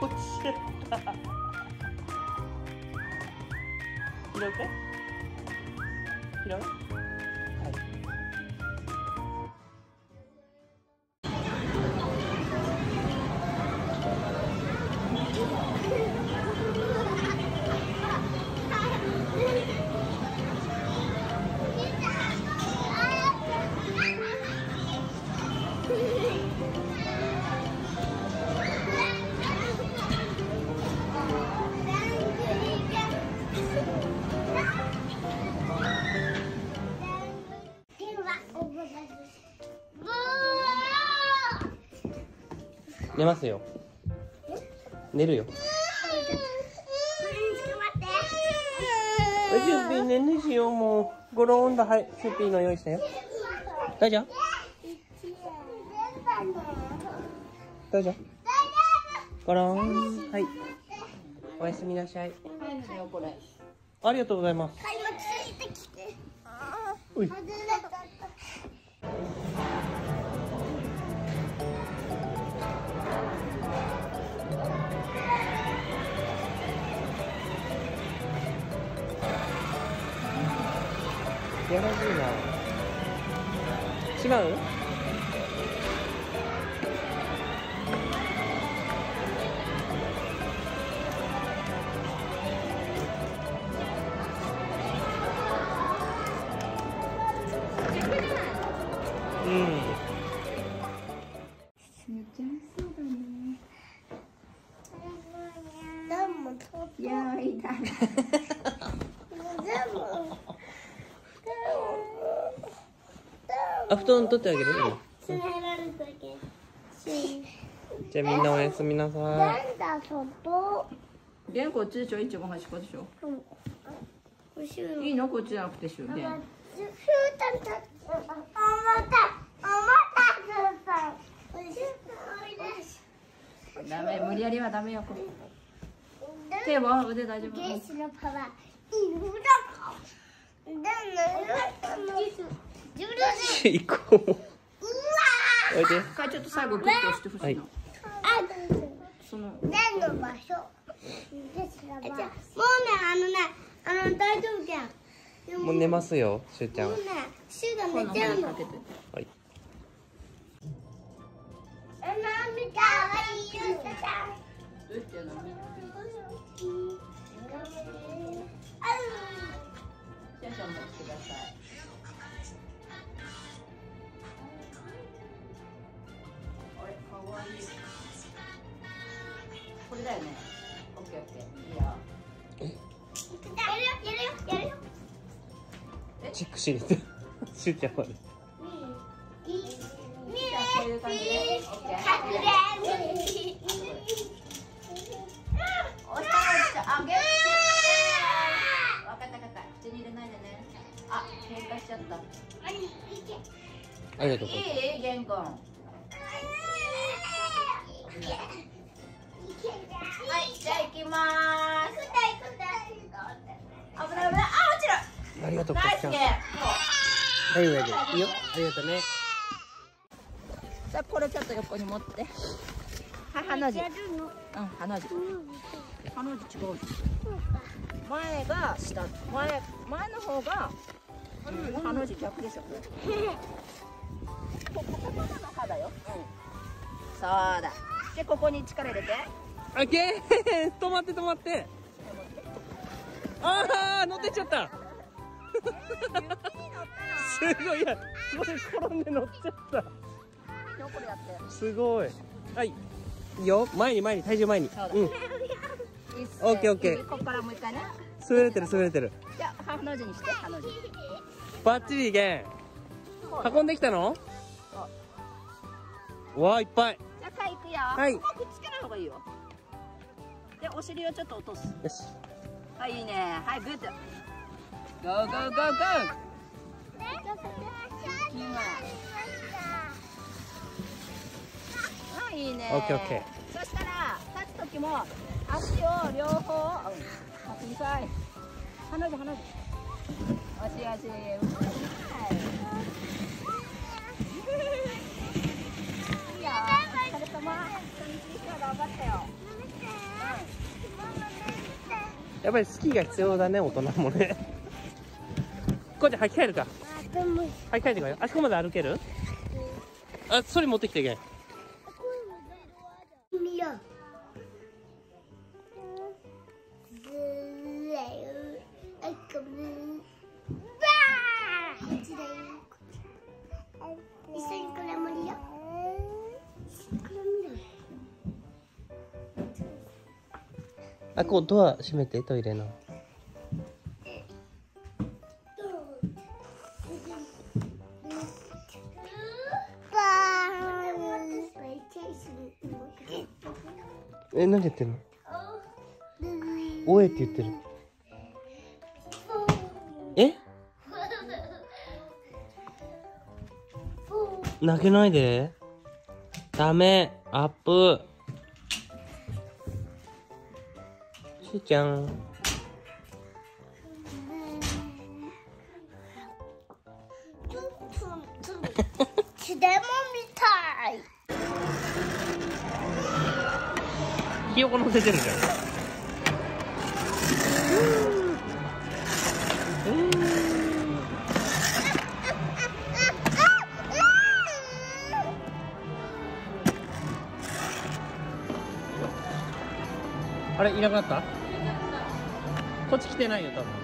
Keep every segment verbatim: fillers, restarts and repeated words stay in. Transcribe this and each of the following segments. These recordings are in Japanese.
落ちちゃった。拾うかい？拾う？はい。寝ますよ。寝るよ。シューピー寝寝しよう。もうゴロンだ。はい、シューピーの用意したよ。大丈夫？大丈夫？ゴロン。はい、おやすみなさい。ありがとうございます。おい。やらしいな。違う？うん。 寝ちゃいそうだね。いやー、いいだね。 あ、布団取ってあげる？うん、じゃあみんなおやすみなさい。 レンこっちでしょ、一番端っこでしょ。いいの？こっちじゃなくてしょ。レン。ダメ、無理やりはダメよ。手は腕大丈夫？ 行こう。おいで。 ちょっと最後グッと押してほしいな。その何の場所？もうね、あのね、あの大丈夫じゃん。 もう寝ますよ、しゅうちゃん。 もうね、しゅうが寝ちゃうの。はい。あのみかわいいよ、しゅうちゃん。 どうしてんの？シャンシャン持ってください。あれ、かわいい。これだよね。オッケーオッケー。いいよ。 やるよ、やるよ、やるよ。 チェックしに行って。しゅうちゃんまで。 じゃあこういう感じで。オッケー。押した押した。あ、ゲット。わかったわかった。口に入れないでね。あ、喧嘩しちゃった。 ありがとう。 いい？ゲンコン。はい、じゃあ行きまーす。危ない危ない。あ、落ちる。 ありがとう。 ナイスゲーム。 はい、上で。いいよ。ありがとうね。 さあ、これちょっと横に持って。はい、ハの字。うん、ハの字。ハの字違う。前が下。前、前の方が。ハの字逆でしょ。ここの歯だよ。うん。そうだ。で、ここに力入れて。 オッケー。止まって止まって。ああ、乗ってっちゃった。すごい、いや、すごい転んで乗っちゃった。すごい。はい。いいよ、前に前に、体重前に。うん。オッケーオッケー。 ここからもう一回ね。 滑れてる滑れてる。 じゃあ、ハの字にして、ハの字。 バッチリ、ゲン。運んできたの？わあ、いっぱい。 じゃあ、かいくよ。 はい。 ここくっつけない方がいいよ。で、お尻をちょっと落とす。 よし。 はい、いいね。はい、グッド。ゴーゴーゴーゴー。はい、いいね。 オッケーオッケー。そしたら、立つ時も、足を両方。立つみたい。鼻で鼻で。足足。はい。いいよ。それとも、初日にしては頑張ったよ。 やっぱりスキーが必要だね、大人もね。こうちゃん、履き替えるか。履き替えてこいよ。あそこまで歩ける？あ、それ持ってきていけん。 見よう。一緒にこれも見よう。 あ、こうドア閉めて、トイレの。え、何やってんの？おえって言ってる。え？泣けないで。ダメ。アップ。しーちゃん。 血でも見たい。 ひよこ乗せてるじゃん。あれ、いなくなった？こっち来てないよ、多分。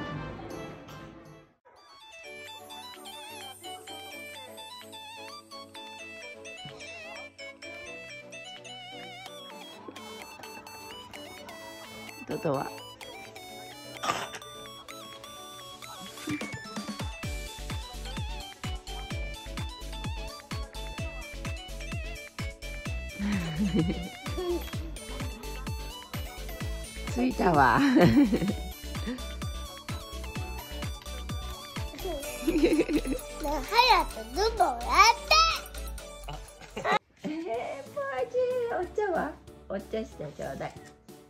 トトは着いたわ。 はやとズボンやって。 えー、ポーチお茶はお茶してちょうだい。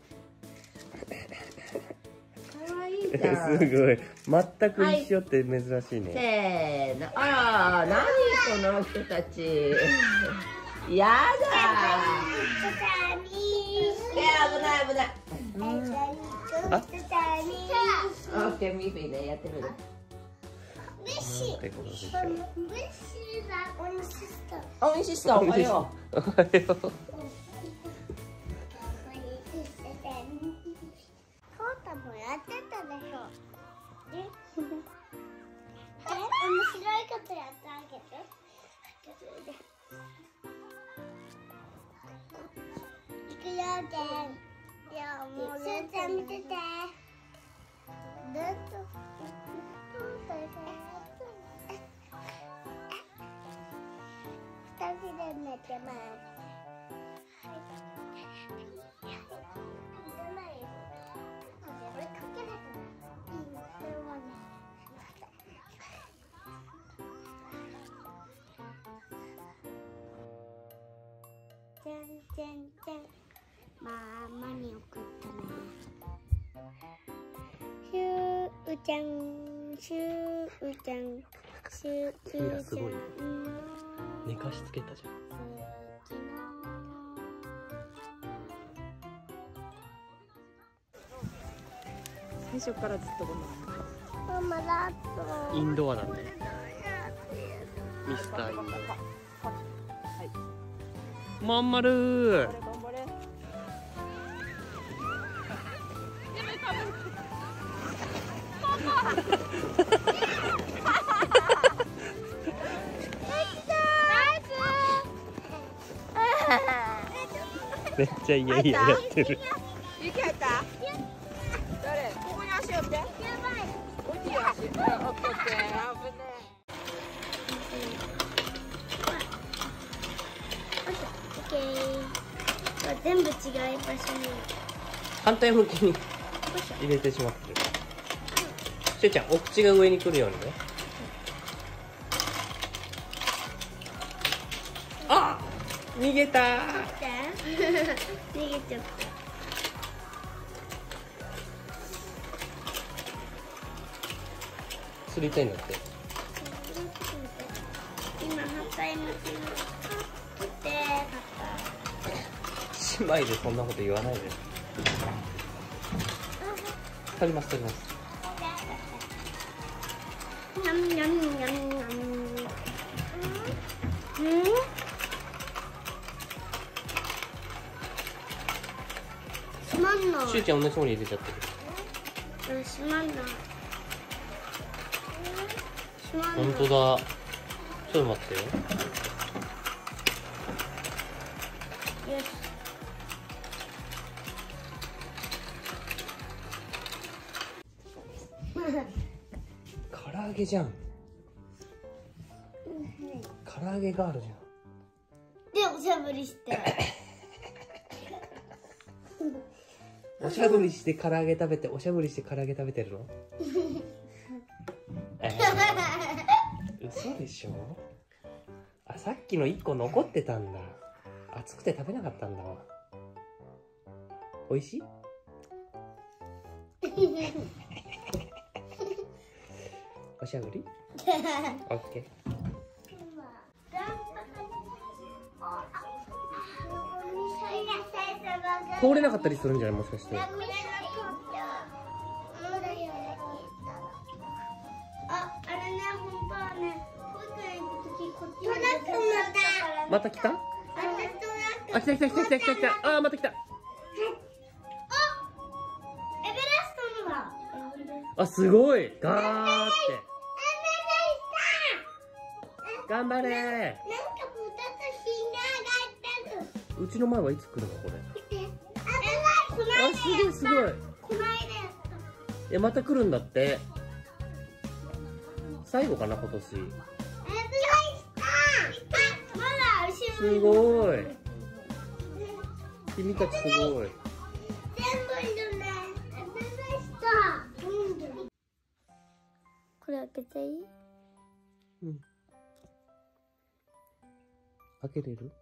かわいいじゃん。 すごい。全く一緒って珍しいね。 せーの。あら、何この人たち。やだー。いや、危ない危ない。 あ、 オッケー、ミフィね、やってみる。おいしそう。おはよう。 おはよう。 もやってたでしょ。え、面白いことやってあげて。いくよ、で。いや、もう、すーちゃん見てて。ずっと。二人で寝てます。じゃんじゃんじゃん、ママに送ったね。しゅうちゃん、しゅうちゃん、しゅうちゃん。 すごい。寝かしつけたじゃん。 最初からずっとこの。 ママだと。 インドアなんで。ミスターインドア。まんまる。めっちゃいやいややってる。 雪入った？誰？ここに足置いて。やばい。置いてよ足。オッケーオッケー。危ねオッケー。全部違う場所に。 反対向きに入れてしまってる。しゅうちゃん、お口が上に来るようにね。あ、逃げたー。 逃げちゃった。 釣りたいんだって。 今反対向きに来て、 姉妹でそんなこと言わないで。 取ります取ります。 にゃんにゃんにゃんにゃん。うん。つまんない。 しゅうちゃん同じ方に入れちゃってる。 つまんない。つまんない。 本当だ。ちょっと待ってよ。 よし。 唐揚げじゃん。唐揚げがあるじゃん。 で、おしゃぶりして。 おしゃぶりして唐揚げ食べて、おしゃぶりして唐揚げ食べてるの？えー、嘘でしょ？あ、さっきのいっこ残ってたんだ。熱くて食べなかったんだわ。おいしい？おしゃぶり？オッケー。通れなかったりするんじゃない？もしかして。あ、 あれね、本当はね、保育園行くときこっちにまた来た？あ、来た来た来た来た来た来た。あー、また来た。 あ、エベレストのだ。 あ、すごい。ガーって。頑張れー。 なんかふたつひながってる。 うちの前はいつ来るのこれ？ あ、 すごいすごい。 こないで。 え、また来るんだって。最後かな今年。すごい。君たちすごい。 全部いるね。これ開けていい？ うん。開けれる？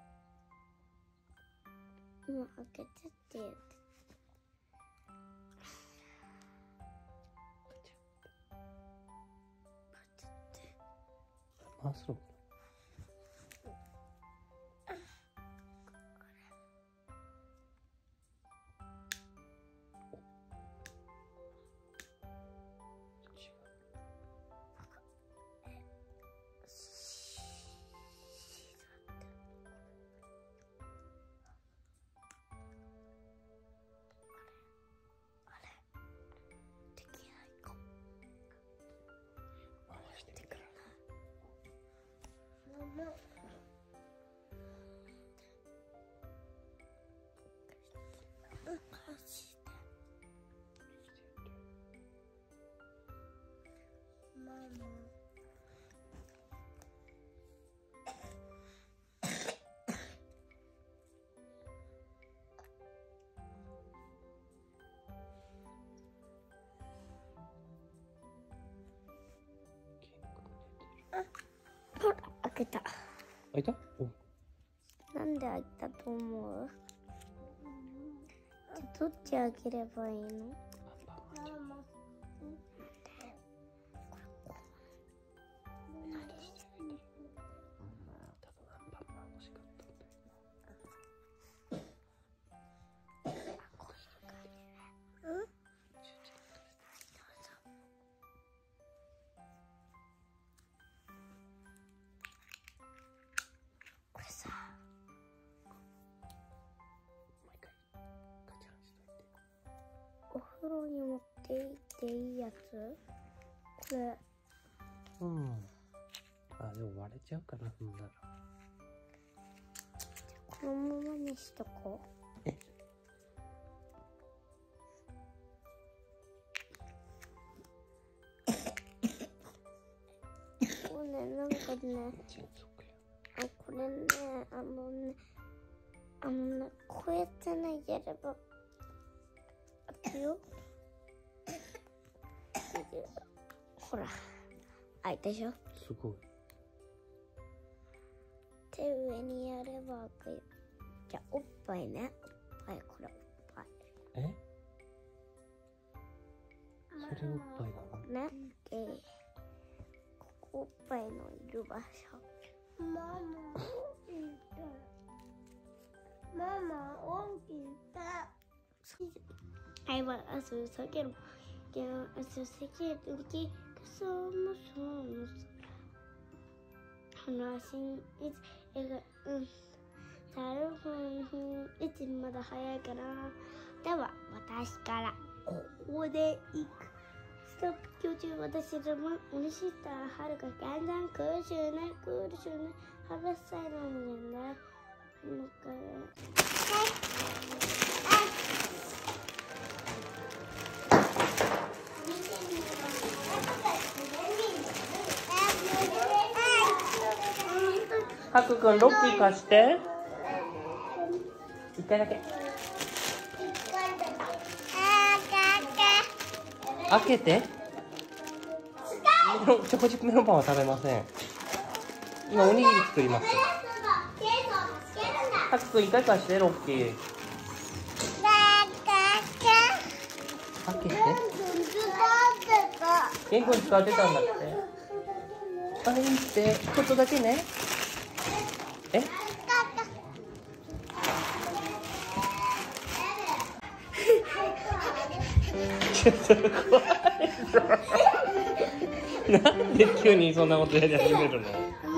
今開けてって言って。 あ、そう。 ほら、開けた。 開いた？ なんで開いたと思う？どっち開ければいいの？お風呂に持って行っていいやつ？これ。 うん。あ、でも割れちゃうかな、踏んだら。 このままにしとこう。 え。 これね、なんかね。あ、これね、あのね。あのね、こうやってね、やれば。開くよ。ほら、開いたでしょ。 すごい。 手上にやれば開くよ。じゃあ、おっぱいね。おっぱい、これおっぱい。 え？それおっぱいなの？ ね。えー、ここおっぱいのいる場所。ママ、起きた。ママ、起きた。 hayvan asıl sakerim. Gel asıl sakerim ki kasımı sonu. Hanasın it ega um. Tarifin it mada hayal kana. では私からここで行く。ストップ居中私でも嬉しいたはるかガンガン苦しゅうね苦しゅうねはらさいのんねんだ。もうからハクくんロッキー貸して。一回だけ。開けて。チョコチップメロンパンは食べません。今おにぎり作ります。ハクくん一回貸してロッキー。開けて。原稿に使ってたんだって。あれいいって、ちょっとだけね。え？ちょっと怖いぞ。なんで急にそんなことやり始めるの？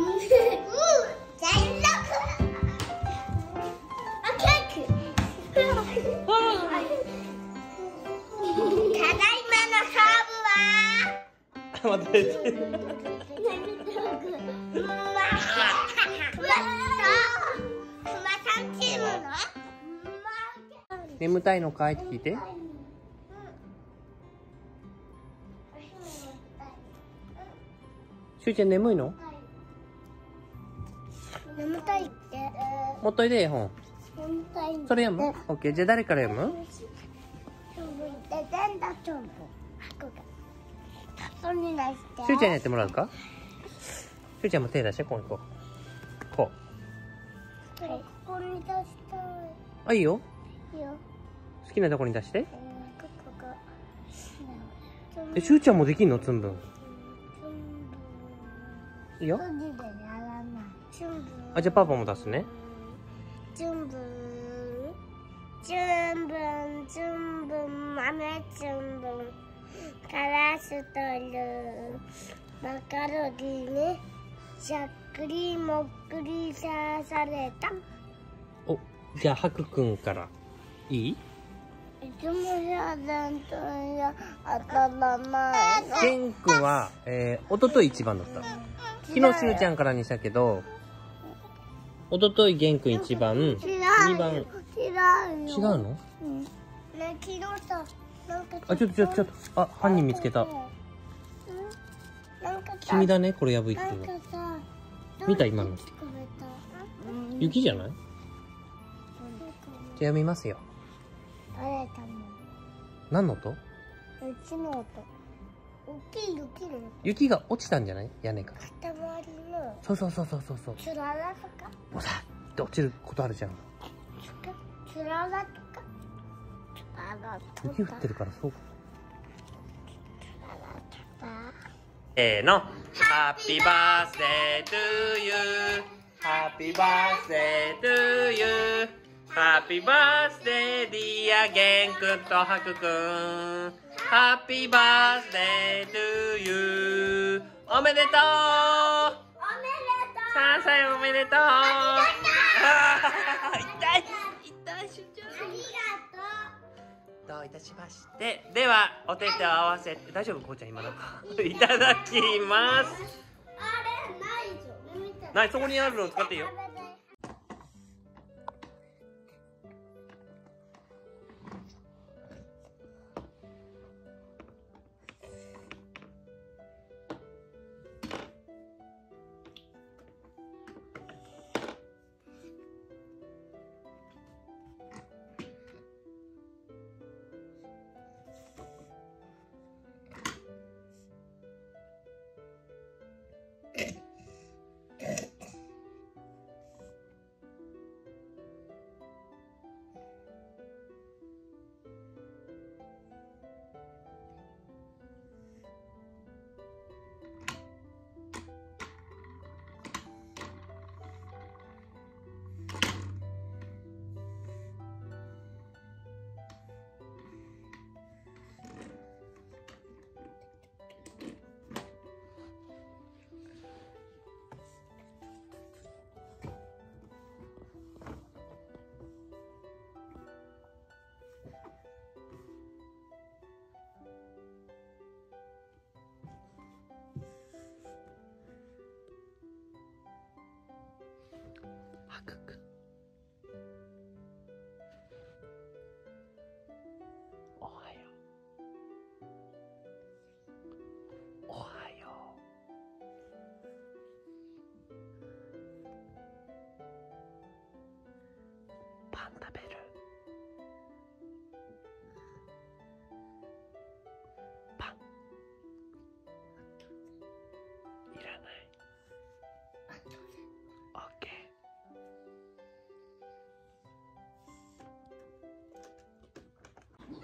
待って。眠たいのかいって聞いて。しゅうちゃん眠いの？ 眠たいって。 もっといで絵本。それ読む？オッケー。じゃあ誰から読む？しゅうちゃんにやってもらうか？しゅうちゃんも手出して、こうこう。こう。 ここに出したい。 あ、いいよ。 いいよ。 好きなとこに出して。 ここが。 え、しゅうちゃんもできんの？つんぶん。いいよ。あ、じゃあパパも出すね。 じゅんぶん。じゅんぶん、じゅんぶん、豆じゅんぶん。からしとる。マカロニね。しゃっくりもっくりさされた。 お、じゃあハクくんからいい？ いつもやだんとや頭前の。 ケンくんは、えー、おととい一番だった。昨日しゅうちゃんからにしたけど、おとといゲンくん一番、にばん。違う違うの？ うん。ね、昨日さ、なんかあ、ちょっとちょっとちょっと、あ、犯人見つけた。 なんか君だね、これ破いてなんるの。 かさ、 見た今の。 聞こえた。 雪じゃない？じゃあ読みますよ。 あれたもん。 何の音？ 雪の音。大きい雪の音。 雪が落ちたんじゃない？屋根から。 肩周りの。 そうそうそうそうそうそう。 つららとか。 ボサッって落ちることあるじゃん。 つららとか。つららとか。 雪降ってるからそう。 つららとか。 せーの。Happy birthday to you. Happy birthday to you. Happy birthday dear ゲンくんとハクくん。Happy birthday to you. おめでとう。おめでとう。さんさいおめでとう。あー、痛い。痛い、しゅうちゃん。ありがとう。どういたしまして。では、お手手を合わせて、大丈夫こうちゃん今の。いただきます。 あれないじゃん。 ない、そこにあるの使っていいよ。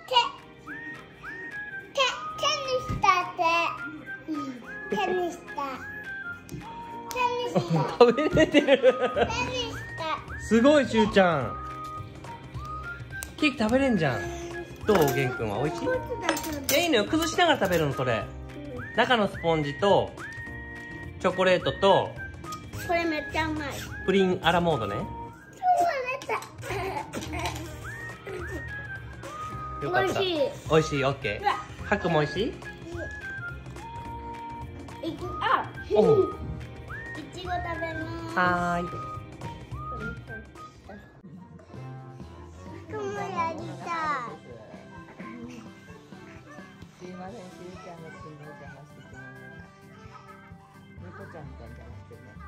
手にした手手にした手にした食べれてる。 手にしたすごい、しゅうちゃん。ケーキ食べれんじゃん。どう、げんくんは美味しい？いや、いいのよ。崩しながら食べるの、それ。中のスポンジとチョコレートとこれめっちゃうまい。 プリンアラモードね。よかった。 美味しい。 美味しい、オッケー。ハクも美味しい？ いくあ、 おう。 いちご食べます。 はーい。 僕もやりたい。 すいません、しゅうちゃんがすぐ邪魔してきます。猫ちゃんみたいに邪魔してるね。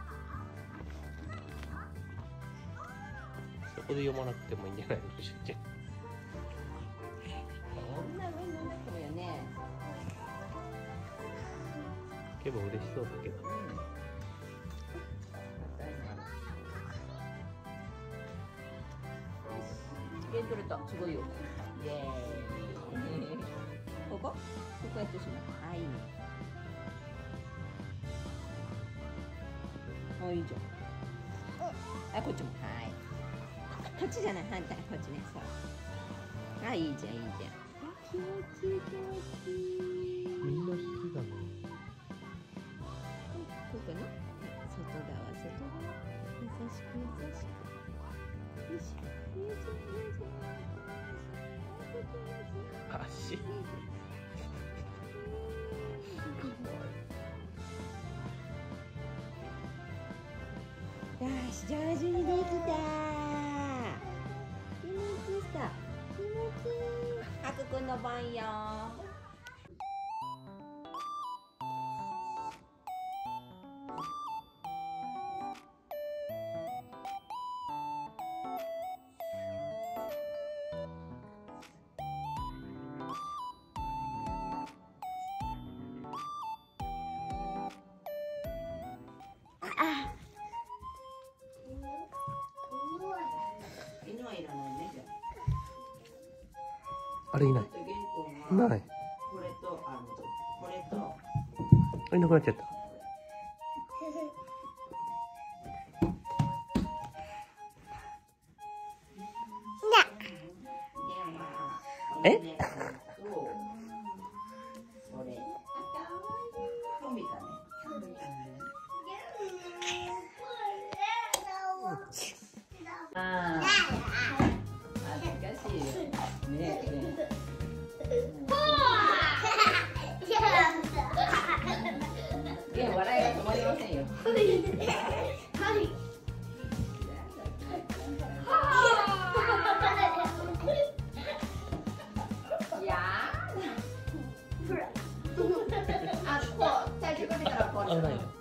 そこで読まなくてもいいんじゃないの、しゅうちゃん。 こんな上に乗ってもよね。 結構嬉しそうだけど。 ゲン取れた、すごいよ。イエーイ。ここ？ここやってしまう。はい。もういいじゃん。あ、こっちも。はい。こっちじゃない、反対、こっちね。そう。あ、いいじゃん、いいじゃん。気持ちいい、気持ちいい。 みんな好きだね。 ここね。外側、外側。優しく、優しく。よいしょ。よいしょ、よいしょ。 足。 よし、上手にできた。気持ちいいさ。気持ちいい。ハクくんの番よ。あ。犬はいらないね、じゃあ。 あれいない。ない。 これと、あの、これと。 あ、いなくなっちゃった。え？ これ。トミカね。ああ。恥ずかしいよ。ねえねえ。いや、笑いが止まりませんよ。いやー。あ、こう、最初からこう。 あ、ないよ。